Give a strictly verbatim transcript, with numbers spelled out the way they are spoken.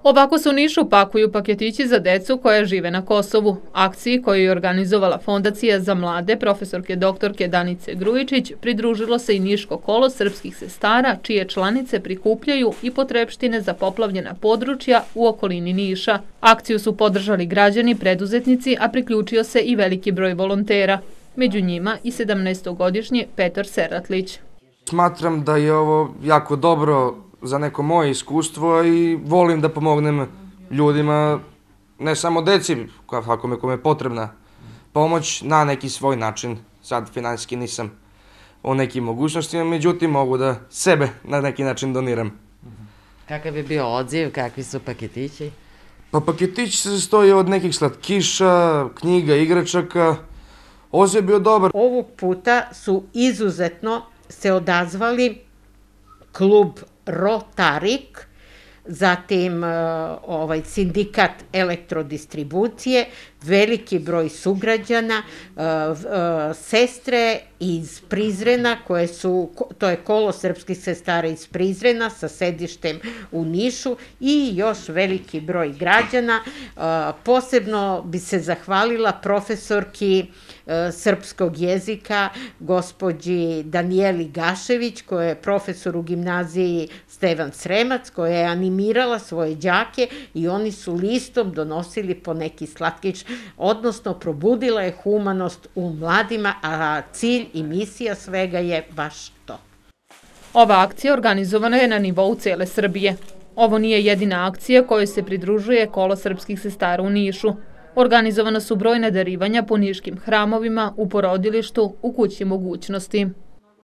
Ovako se u Nišu pakuju paketići za decu koja žive na Kosovu. Akciji koju je organizovala Fondacija za mlade profesorke doktorke Danice Grujičić pridružilo se i Niško kolo srpskih sestara, čije članice prikupljaju i potrepštine za poplavljena područja u okolini Niša. Akciju su podržali građani, preduzetnici, a priključio se i veliki broj volontera. Među njima i sedamnaestogodišnji Petar Seratlić. Smatram da je ovo jako dobro za neko moje iskustvo i volim da pomognem ljudima, ne samo deci, ako me kome je potrebna pomoć, na neki svoj način. Sad finansijski nisam o nekim mogućnostima, međutim mogu da sebe na neki način doniram. Kakav je bio odziv, kakvi su paketići? Pa paketići se sastoji od nekih slatkiša, knjiga, igračaka. Odziv je bio dobar. Ovog puta su izuzetno se odazvali klub Rotarik, zatim ovaj sindikat elektrodistribucije, veliki broj sugrađana, sestre iz Prizrena, koje su, to je kolo srpskih sestara iz Prizrena sa sedištem u Nišu i još veliki broj građana. Posebno bi se zahvalila profesorki srpskog jezika, gospođi Danijeli Gašević, koja je profesor u gimnaziji Stevan Sremac, koja je animirala svoje đake i oni su listom donosili po neki slatkić, odnosno probudila je humanost u mladima, a cilj i misija svega je baš to. Ova akcija organizovana je na nivou cele Srbije. Ovo nije jedina akcija kojoj se pridružuje kolo srpskih sestara u Nišu. Organizovana su brojna darivanja po niškim hramovima, u porodilištu, u kući mogućnosti.